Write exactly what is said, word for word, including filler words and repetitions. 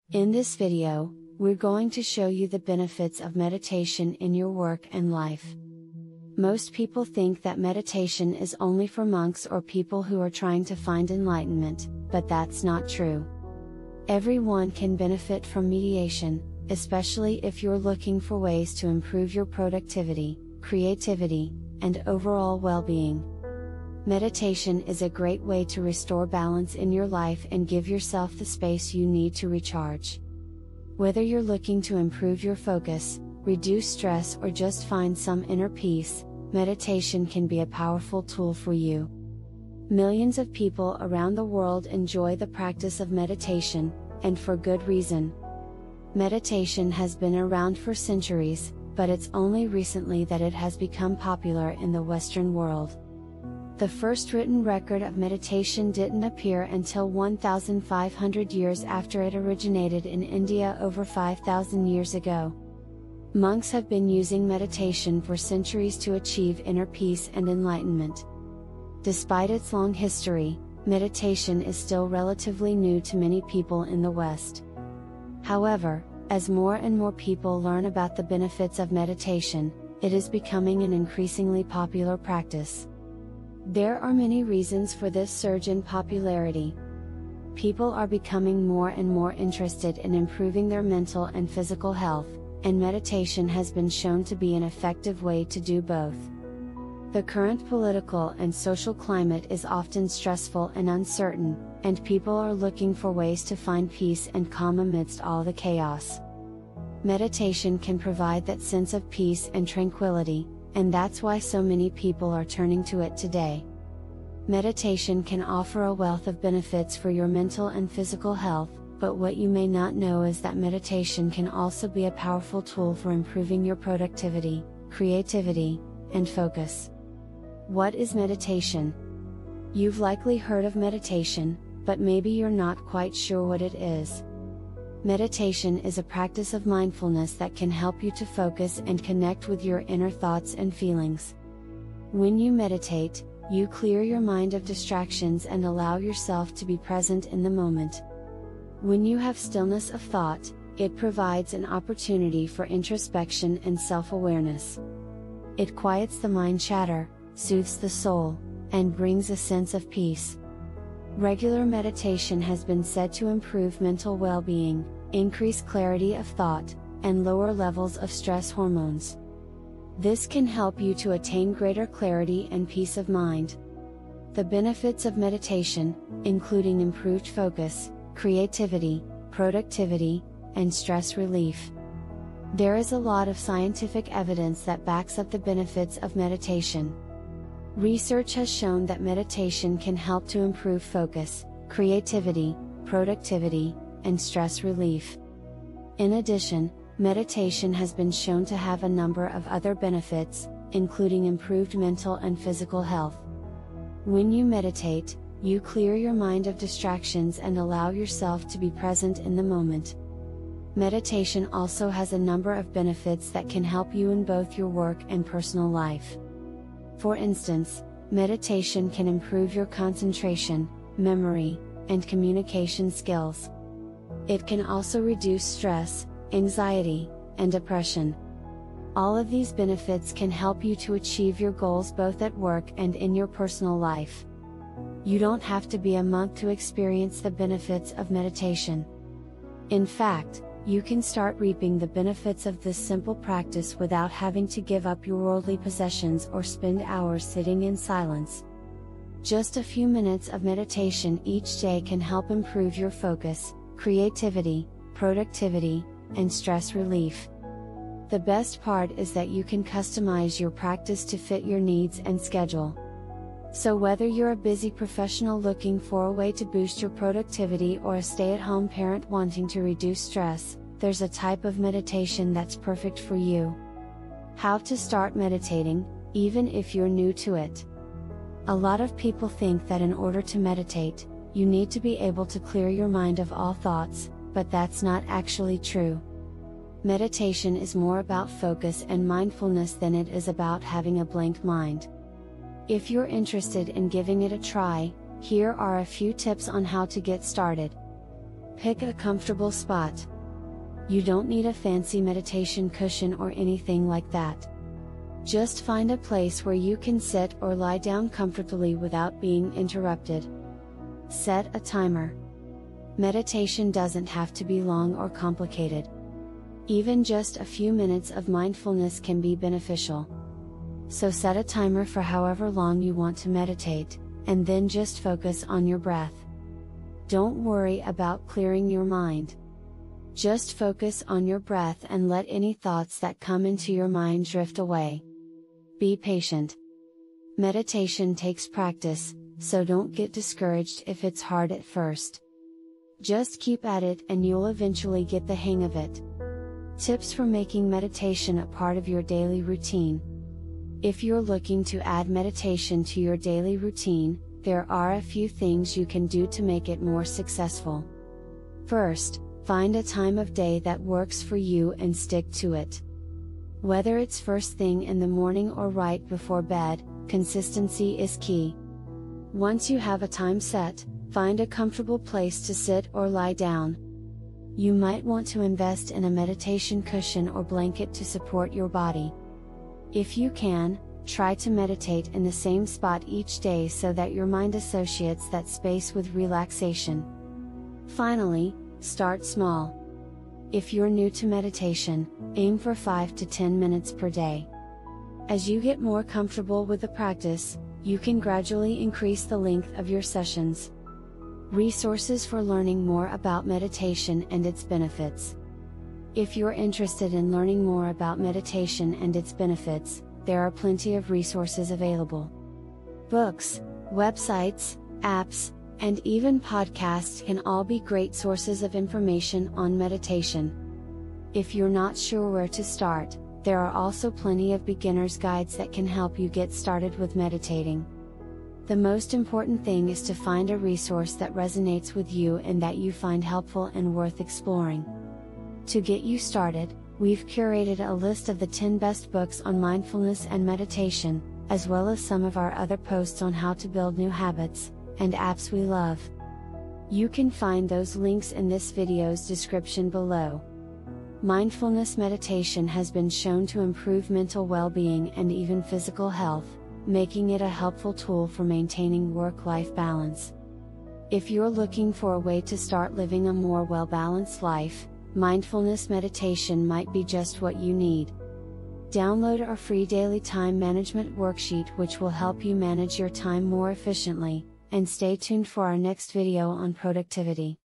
In this video, we're going to show you the benefits of meditation in your work and life. Most people think that meditation is only for monks or people who are trying to find enlightenment, but that's not true. Everyone can benefit from meditation, especially if you're looking for ways to improve your productivity, creativity, and overall well-being. Meditation is a great way to restore balance in your life and give yourself the space you need to recharge. Whether you're looking to improve your focus, reduce stress, or just find some inner peace, meditation can be a powerful tool for you. Millions of people around the world enjoy the practice of meditation, and for good reason. Meditation has been around for centuries, but it's only recently that it has become popular in the Western world. The first written record of meditation didn't appear until one thousand five hundred years after it originated in India over five thousand years ago. Monks have been using meditation for centuries to achieve inner peace and enlightenment. Despite its long history, meditation is still relatively new to many people in the West. However, as more and more people learn about the benefits of meditation, it is becoming an increasingly popular practice. There are many reasons for this surge in popularity. People are becoming more and more interested in improving their mental and physical health, and meditation has been shown to be an effective way to do both. The current political and social climate is often stressful and uncertain, and people are looking for ways to find peace and calm amidst all the chaos. Meditation can provide that sense of peace and tranquility, and that's why so many people are turning to it today. Meditation can offer a wealth of benefits for your mental and physical health, but what you may not know is that meditation can also be a powerful tool for improving your productivity, creativity, and focus. What is meditation? You've likely heard of meditation, but maybe you're not quite sure what it is. Meditation is a practice of mindfulness that can help you to focus and connect with your inner thoughts and feelings. When you meditate, you clear your mind of distractions and allow yourself to be present in the moment. When you have stillness of thought, it provides an opportunity for introspection and self-awareness. It quiets the mind chatter, soothes the soul, and brings a sense of peace. Regular meditation has been said to improve mental well-being, increase clarity of thought, and lower levels of stress hormones. This can help you to attain greater clarity and peace of mind. The benefits of meditation, including improved focus, creativity, productivity, and stress relief. There is a lot of scientific evidence that backs up the benefits of meditation. Research has shown that meditation can help to improve focus, creativity, productivity, and stress relief. In addition, meditation has been shown to have a number of other benefits, including improved mental and physical health. When you meditate, you clear your mind of distractions and allow yourself to be present in the moment. Meditation also has a number of benefits that can help you in both your work and personal life. For instance, meditation can improve your concentration, memory, and communication skills. It can also reduce stress, anxiety, and depression. All of these benefits can help you to achieve your goals both at work and in your personal life. You don't have to be a monk to experience the benefits of meditation. In fact, you can start reaping the benefits of this simple practice without having to give up your worldly possessions or spend hours sitting in silence. Just a few minutes of meditation each day can help improve your focus, creativity, productivity, and stress relief. The best part is that you can customize your practice to fit your needs and schedule. So whether you're a busy professional looking for a way to boost your productivity or a stay-at-home parent wanting to reduce stress, there's a type of meditation that's perfect for you. How to start meditating, even if you're new to it. A lot of people think that in order to meditate, you need to be able to clear your mind of all thoughts, but that's not actually true. Meditation is more about focus and mindfulness than it is about having a blank mind. If you're interested in giving it a try, here are a few tips on how to get started. Pick a comfortable spot. You don't need a fancy meditation cushion or anything like that. Just find a place where you can sit or lie down comfortably without being interrupted. Set a timer. Meditation doesn't have to be long or complicated. Even just a few minutes of mindfulness can be beneficial. So set a timer for however long you want to meditate, and then just focus on your breath. Don't worry about clearing your mind. Just focus on your breath and let any thoughts that come into your mind drift away. Be patient. Meditation takes practice, so don't get discouraged if it's hard at first. Just keep at it and you'll eventually get the hang of it. Tips for making meditation a part of your daily routine. If you're looking to add meditation to your daily routine, there are a few things you can do to make it more successful. First, find a time of day that works for you and stick to it. Whether it's first thing in the morning or right before bed, consistency is key. Once you have a time set, find a comfortable place to sit or lie down. You might want to invest in a meditation cushion or blanket to support your body. If you can, try to meditate in the same spot each day so that your mind associates that space with relaxation. Finally, start small. If you're new to meditation, aim for five to ten minutes per day. As you get more comfortable with the practice, you can gradually increase the length of your sessions. Resources for learning more about meditation and its benefits. If you're interested in learning more about meditation and its benefits, there are plenty of resources available. Books, websites, apps, and even podcasts can all be great sources of information on meditation. If you're not sure where to start, there are also plenty of beginner's guides that can help you get started with meditating. The most important thing is to find a resource that resonates with you and that you find helpful and worth exploring. To get you started, we've curated a list of the ten best books on mindfulness and meditation, as well as some of our other posts on how to build new habits, and apps we love. You can find those links in this video's description below. Mindfulness meditation has been shown to improve mental well-being and even physical health, making it a helpful tool for maintaining work-life balance. If you're looking for a way to start living a more well-balanced life, mindfulness meditation might be just what you need. Download our free daily time management worksheet, which will help you manage your time more efficiently, and stay tuned for our next video on productivity.